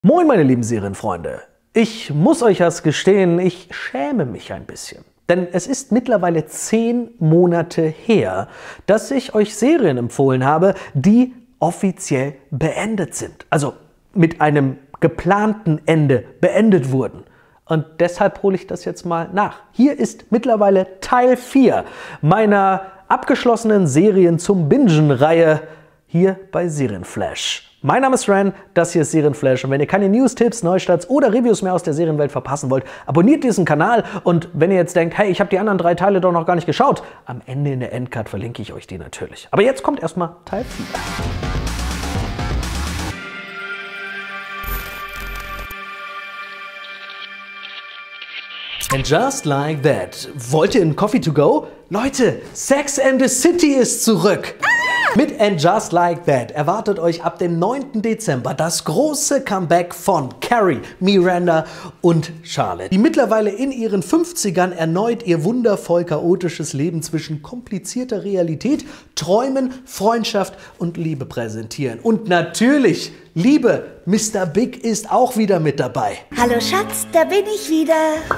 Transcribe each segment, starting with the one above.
Moin meine lieben Serienfreunde, ich muss euch was gestehen, ich schäme mich ein bisschen. Denn es ist mittlerweile 10 Monate her, dass ich euch Serien empfohlen habe, die offiziell beendet sind. Also mit einem geplanten Ende beendet wurden. Und deshalb hole ich das jetzt mal nach. Hier ist mittlerweile Teil 4 meiner abgeschlossenen Serien zum Bingen-Reihe hier bei Serienflash. Mein Name ist Ren, das hier ist Serienflash und wenn ihr keine News, Tipps, Neustarts oder Reviews mehr aus der Serienwelt verpassen wollt, abonniert diesen Kanal und wenn ihr jetzt denkt, hey, ich habe die anderen 3 Teile doch noch gar nicht geschaut, am Ende in der Endcard verlinke ich euch die natürlich. Aber jetzt kommt erstmal Teil 4. And just like that. Wollt ihr einen Coffee to go? Leute, Sex and the City ist zurück! Mit And Just Like That erwartet euch ab dem 9. Dezember das große Comeback von Carrie, Miranda und Charlotte, die mittlerweile in ihren 50ern erneut ihr wundervoll chaotisches Leben zwischen komplizierter Realität, Träumen, Freundschaft und Liebe präsentieren. Und natürlich, Liebe, Mr. Big ist auch wieder mit dabei. Hallo Schatz, da bin ich wieder.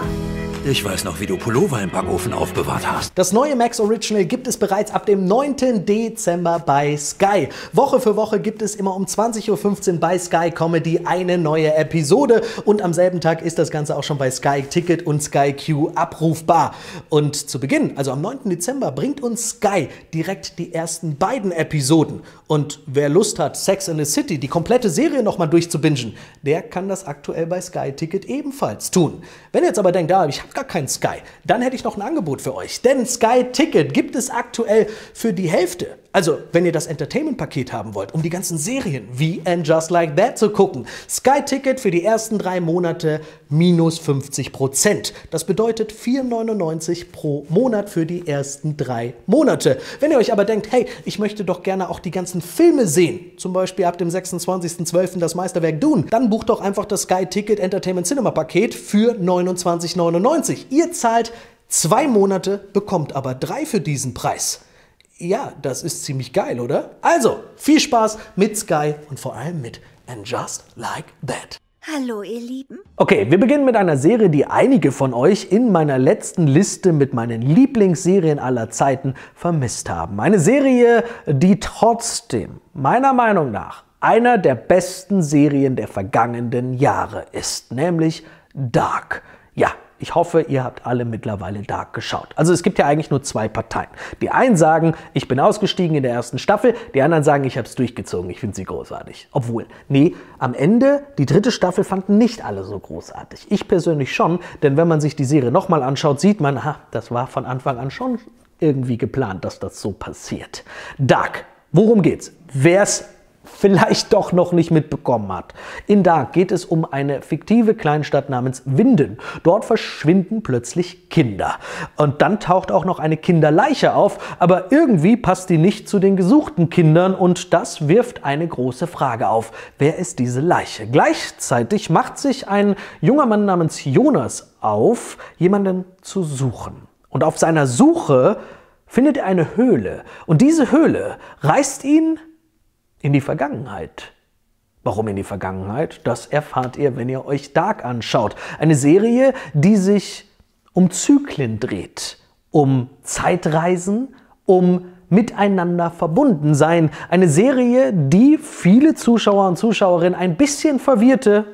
Ich weiß noch, wie du Pullover im Backofen aufbewahrt hast. Das neue Max Original gibt es bereits ab dem 9. Dezember bei Sky. Woche für Woche gibt es immer um 20:15 Uhr bei Sky Comedy eine neue Episode. Und am selben Tag ist das Ganze auch schon bei Sky Ticket und Sky Q abrufbar. Und zu Beginn, also am 9. Dezember, bringt uns Sky direkt die ersten beiden Episoden. Und wer Lust hat, Sex and the City, die komplette Serie nochmal durchzubingen, der kann das aktuell bei Sky Ticket ebenfalls tun. Wenn ihr jetzt aber denkt, ich habe gar keinen Sky, dann hätte ich noch ein Angebot für euch. Denn Sky Ticket gibt es aktuell für die Hälfte. Also, wenn ihr das Entertainment-Paket haben wollt, um die ganzen Serien wie And Just Like That zu gucken, Sky Ticket für die ersten 3 Monate minus 50%. Das bedeutet 4,99 € pro Monat für die ersten 3 Monate. Wenn ihr euch aber denkt, hey, ich möchte doch gerne auch die ganzen Filme sehen, zum Beispiel ab dem 26.12. das Meisterwerk Dune, dann bucht doch einfach das Sky Ticket Entertainment Cinema Paket für 29,99 €. Ihr zahlt 2 Monate, bekommt aber 3 für diesen Preis. Ja, das ist ziemlich geil, oder? Also, viel Spaß mit Sky und vor allem mit And Just Like That. Hallo ihr Lieben. Okay, wir beginnen mit einer Serie, die einige von euch in meiner letzten Liste mit meinen Lieblingsserien aller Zeiten vermisst haben. Eine Serie, die trotzdem, meiner Meinung nach, einer der besten Serien der vergangenen Jahre ist, nämlich Dark. Ja, ich hoffe, ihr habt alle mittlerweile Dark geschaut. Also es gibt ja eigentlich nur 2 Parteien. Die einen sagen, ich bin ausgestiegen in der ersten Staffel, die anderen sagen, ich habe es durchgezogen, ich finde sie großartig. Obwohl, nee, am Ende, die 3. Staffel fanden nicht alle so großartig. Ich persönlich schon, denn wenn man sich die Serie nochmal anschaut, sieht man, das war von Anfang an schon irgendwie geplant, dass das so passiert. Dark, worum geht's? Wer's vielleicht doch noch nicht mitbekommen hat. In Dark geht es um eine fiktive Kleinstadt namens Winden. Dort verschwinden plötzlich Kinder. Und dann taucht auch noch eine Kinderleiche auf, aber irgendwie passt die nicht zu den gesuchten Kindern und das wirft eine große Frage auf. Wer ist diese Leiche? Gleichzeitig macht sich ein junger Mann namens Jonas auf, jemanden zu suchen. Und auf seiner Suche findet er eine Höhle. Und diese Höhle reißt ihn in die Vergangenheit. Warum in die Vergangenheit? Das erfahrt ihr, wenn ihr euch Dark anschaut. Eine Serie, die sich um Zyklen dreht, um Zeitreisen, um miteinander verbunden sein. Eine Serie, die viele Zuschauer und Zuschauerinnen ein bisschen verwirrte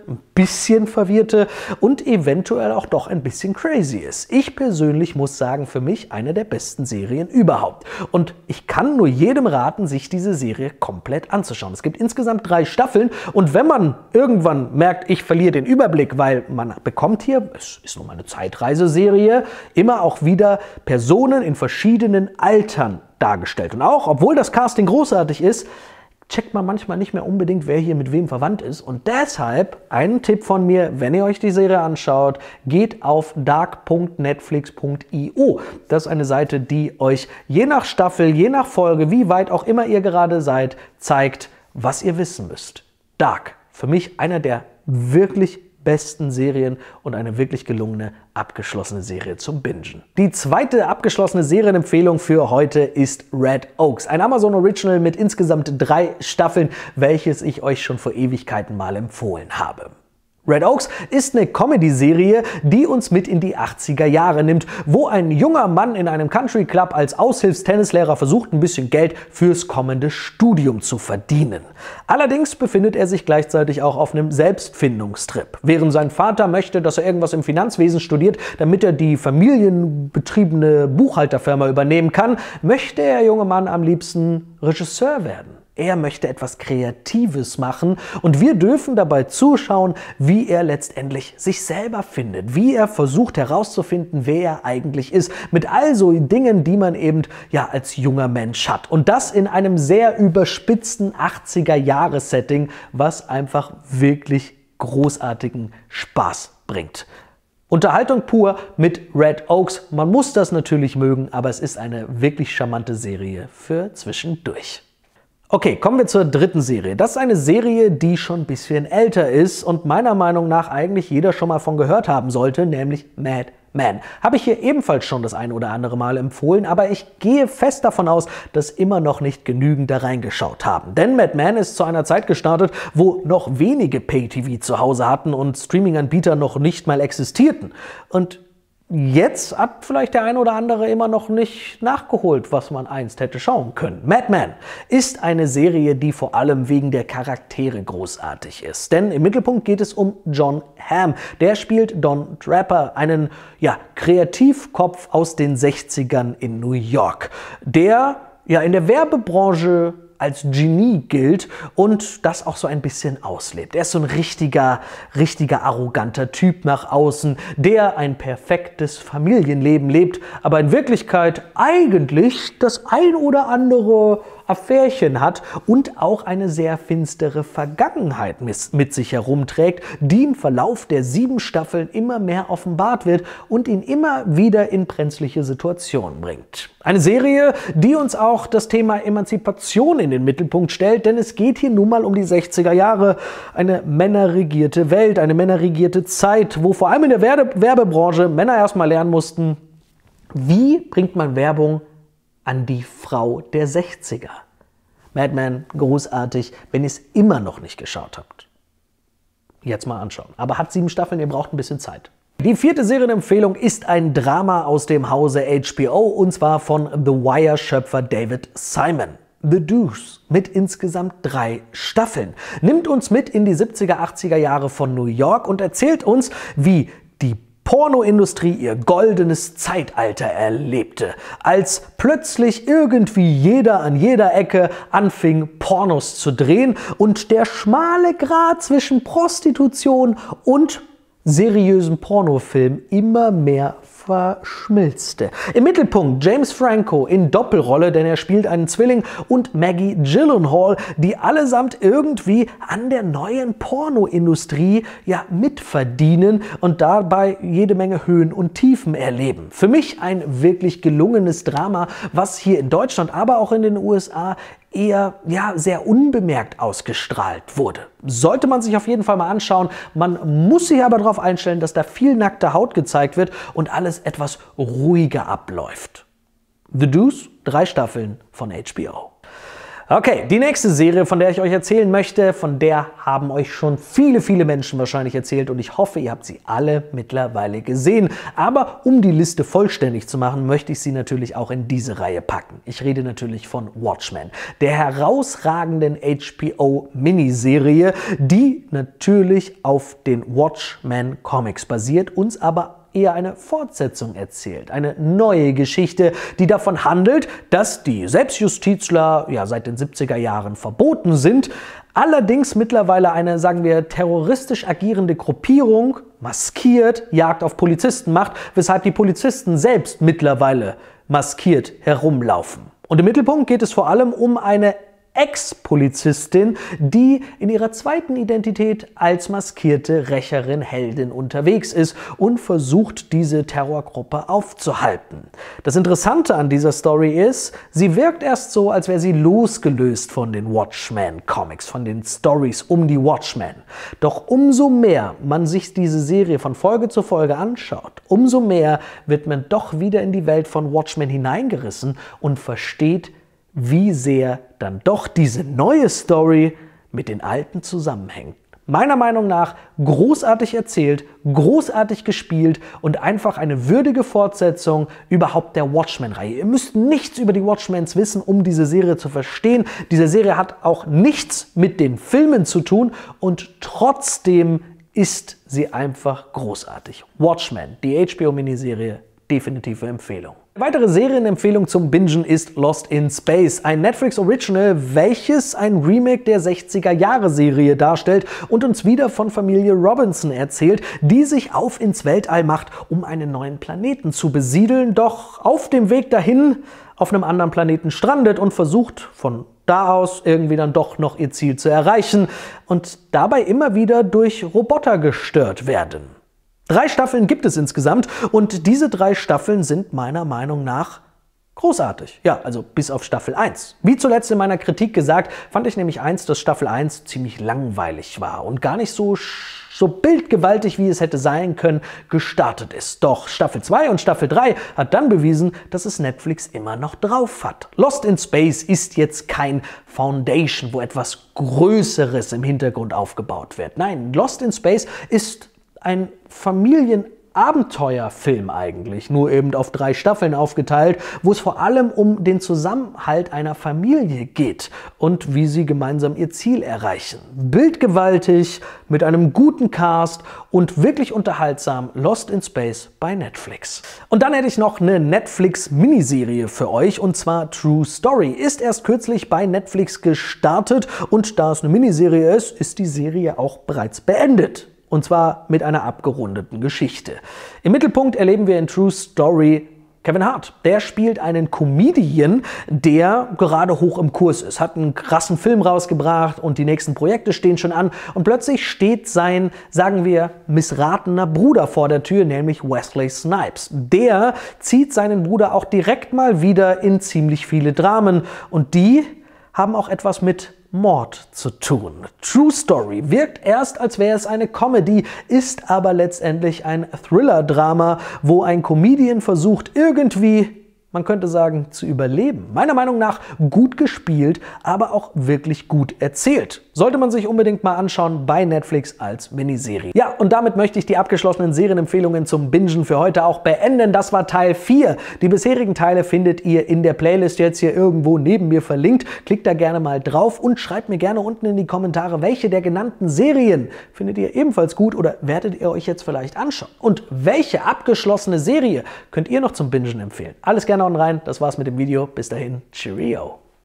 und eventuell auch doch ein bisschen crazy ist. Ich persönlich muss sagen, für mich eine der besten Serien überhaupt. Und ich kann nur jedem raten, sich diese Serie komplett anzuschauen. Es gibt insgesamt 3 Staffeln und wenn man irgendwann merkt, ich verliere den Überblick, weil man bekommt hier, es ist nun mal eine Zeitreiseserie, immer auch wieder Personen in verschiedenen Altern dargestellt. Und auch, obwohl das Casting großartig ist, checkt man manchmal nicht mehr unbedingt, wer hier mit wem verwandt ist. Und deshalb ein Tipp von mir, wenn ihr euch die Serie anschaut, geht auf dark.netflix.io. Das ist eine Seite, die euch je nach Staffel, je nach Folge, wie weit auch immer ihr gerade seid, zeigt, was ihr wissen müsst. Dark, für mich einer der wirklich besten Serien und eine wirklich gelungene, abgeschlossene Serie zum Bingen. Die zweite abgeschlossene Serienempfehlung für heute ist Red Oaks, ein Amazon Original mit insgesamt 3 Staffeln, welches ich euch schon vor Ewigkeiten mal empfohlen habe. Red Oaks ist eine Comedy-Serie, die uns mit in die 80er Jahre nimmt, wo ein junger Mann in einem Country Club als Aushilfstennislehrer versucht, ein bisschen Geld fürs kommende Studium zu verdienen. Allerdings befindet er sich gleichzeitig auch auf einem Selbstfindungstrip. Während sein Vater möchte, dass er irgendwas im Finanzwesen studiert, damit er die familienbetriebene Buchhalterfirma übernehmen kann, möchte der junge Mann am liebsten Regisseur werden. Er möchte etwas Kreatives machen und wir dürfen dabei zuschauen, wie er letztendlich sich selber findet, wie er versucht herauszufinden, wer er eigentlich ist, mit all so Dingen, die man eben ja als junger Mensch hat. Und das in einem sehr überspitzten 80er-Jahres-Setting, was einfach wirklich großartigen Spaß bringt. Unterhaltung pur mit Red Oaks. Man muss das natürlich mögen, aber es ist eine wirklich charmante Serie für zwischendurch. Okay, kommen wir zur dritten Serie. Das ist eine Serie, die schon ein bisschen älter ist und meiner Meinung nach eigentlich jeder schon mal von gehört haben sollte, nämlich Mad Men. Habe ich hier ebenfalls schon das ein oder andere Mal empfohlen, aber ich gehe fest davon aus, dass immer noch nicht genügend da reingeschaut haben. Denn Mad Men ist zu einer Zeit gestartet, wo noch wenige Pay-TV zu Hause hatten und Streaming-Anbieter noch nicht mal existierten. Und jetzt hat vielleicht der ein oder andere immer noch nicht nachgeholt, was man einst hätte schauen können. Mad Men ist eine Serie, die vor allem wegen der Charaktere großartig ist. Denn im Mittelpunkt geht es um Jon Hamm. Der spielt Don Draper, einen Kreativkopf aus den 60ern in New York, der in der Werbebranche als Genie gilt und das auch so ein bisschen auslebt. Er ist so ein richtiger arroganter Typ nach außen, der ein perfektes Familienleben lebt, aber in Wirklichkeit eigentlich das ein oder andere Affärchen hat und auch eine sehr finstere Vergangenheit mit sich herumträgt, die im Verlauf der 7 Staffeln immer mehr offenbart wird und ihn immer wieder in brenzliche Situationen bringt. Eine Serie, die uns auch das Thema Emanzipation in den Mittelpunkt stellt, denn es geht hier nun mal um die 60er Jahre, eine männerregierte Welt, eine männerregierte Zeit, wo vor allem in der Werbebranche Männer erstmal lernen mussten, wie bringt man Werbung an die Frau der 60er. Mad Men, großartig, wenn ihr es immer noch nicht geschaut habt. Jetzt mal anschauen. Aber hat 7 Staffeln, ihr braucht ein bisschen Zeit. Die 4. Serienempfehlung ist ein Drama aus dem Hause HBO und zwar von The Wire-Schöpfer David Simon. The Deuce mit insgesamt 3 Staffeln nimmt uns mit in die 70er, 80er Jahre von New York und erzählt uns, wie die Pornoindustrie ihr goldenes Zeitalter erlebte, als plötzlich irgendwie jeder an jeder Ecke anfing, Pornos zu drehen und der schmale Grat zwischen Prostitution und seriösen Pornofilm immer mehr verschmilzte. Im Mittelpunkt James Franco in Doppelrolle, denn er spielt einen Zwilling, und Maggie Gyllenhaal, die allesamt irgendwie an der neuen Pornoindustrie mitverdienen und dabei jede Menge Höhen und Tiefen erleben. Für mich ein wirklich gelungenes Drama, was hier in Deutschland, aber auch in den USA eher sehr unbemerkt ausgestrahlt wurde. Sollte man sich auf jeden Fall mal anschauen. Man muss sich aber darauf einstellen, dass da viel nackte Haut gezeigt wird und alles etwas ruhiger abläuft. The Deuce, 3 Staffeln von HBO. Okay, die nächste Serie, von der ich euch erzählen möchte, von der haben euch schon viele Menschen wahrscheinlich erzählt und ich hoffe, ihr habt sie alle mittlerweile gesehen. Aber um die Liste vollständig zu machen, möchte ich sie natürlich auch in diese Reihe packen. Ich rede natürlich von Watchmen, der herausragenden HBO-Miniserie, die natürlich auf den Watchmen-Comics basiert, uns aber eher eine Fortsetzung erzählt. Eine neue Geschichte, die davon handelt, dass die Selbstjustizler seit den 70er Jahren verboten sind, allerdings mittlerweile eine, sagen wir, terroristisch agierende Gruppierung maskiert Jagd auf Polizisten macht, weshalb die Polizisten selbst mittlerweile maskiert herumlaufen. Und im Mittelpunkt geht es vor allem um eine Ex-Polizistin, die in ihrer zweiten Identität als maskierte Rächerin, Heldin unterwegs ist und versucht, diese Terrorgruppe aufzuhalten. Das Interessante an dieser Story ist, sie wirkt erst so, als wäre sie losgelöst von den Watchmen-Comics, von den Stories um die Watchmen. Doch umso mehr man sich diese Serie von Folge zu Folge anschaut, umso mehr wird man doch wieder in die Welt von Watchmen hineingerissen und versteht, wie sehr dann doch diese neue Story mit den alten zusammenhängt. Meiner Meinung nach großartig erzählt, großartig gespielt und einfach eine würdige Fortsetzung überhaupt der Watchmen-Reihe. Ihr müsst nichts über die Watchmens wissen, um diese Serie zu verstehen. Diese Serie hat auch nichts mit den Filmen zu tun und trotzdem ist sie einfach großartig. Watchmen, die HBO-Miniserie, definitive Empfehlung. Eine weitere Serienempfehlung zum Bingen ist Lost in Space, ein Netflix-Original, welches ein Remake der 60er-Jahre-Serie darstellt und uns wieder von Familie Robinson erzählt, die sich auf ins Weltall macht, um einen neuen Planeten zu besiedeln, doch auf dem Weg dahin auf einem anderen Planeten strandet und versucht von da aus irgendwie dann doch noch ihr Ziel zu erreichen und dabei immer wieder durch Roboter gestört werden. 3 Staffeln gibt es insgesamt und diese 3 Staffeln sind meiner Meinung nach großartig. Ja, also bis auf Staffel 1. Wie zuletzt in meiner Kritik gesagt, fand ich nämlich dass Staffel 1 ziemlich langweilig war und gar nicht so bildgewaltig, wie es hätte sein können, gestartet ist. Doch Staffel 2 und Staffel 3 hat dann bewiesen, dass es Netflix immer noch drauf hat. Lost in Space ist jetzt kein Foundation, wo etwas Größeres im Hintergrund aufgebaut wird. Nein, Lost in Space ist ein Familienabenteuerfilm eigentlich, nur eben auf 3 Staffeln aufgeteilt, wo es vor allem um den Zusammenhalt einer Familie geht und wie sie gemeinsam ihr Ziel erreichen. Bildgewaltig, mit einem guten Cast und wirklich unterhaltsam, Lost in Space bei Netflix. Und dann hätte ich noch eine Netflix-Miniserie für euch, und zwar True Story. Ist erst kürzlich bei Netflix gestartet und da es eine Miniserie ist die Serie auch bereits beendet. Und zwar mit einer abgerundeten Geschichte. Im Mittelpunkt erleben wir in True Story Kevin Hart. Der spielt einen Comedian, der gerade hoch im Kurs ist, hat einen krassen Film rausgebracht und die nächsten Projekte stehen schon an. Und plötzlich steht sein, sagen wir, missratener Bruder vor der Tür, nämlich Wesley Snipes. Der zieht seinen Bruder auch direkt mal wieder in ziemlich viele Dramen. Und die haben auch etwas mit Mord zu tun. True Story wirkt erst, als wäre es eine Comedy, ist aber letztendlich ein Thriller-Drama, wo ein Comedian versucht, irgendwie, man könnte sagen, zu überleben. Meiner Meinung nach gut gespielt, aber auch wirklich gut erzählt. Sollte man sich unbedingt mal anschauen bei Netflix als Miniserie. Ja, und damit möchte ich die abgeschlossenen Serienempfehlungen zum Bingen für heute auch beenden. Das war Teil 4. Die bisherigen Teile findet ihr in der Playlist jetzt hier irgendwo neben mir verlinkt. Klickt da gerne mal drauf und schreibt mir gerne unten in die Kommentare, welche der genannten Serien findet ihr ebenfalls gut oder werdet ihr euch jetzt vielleicht anschauen? Und welche abgeschlossene Serie könnt ihr noch zum Bingen empfehlen? Alles gerne rein. Das war's mit dem Video. Bis dahin. Cheerio.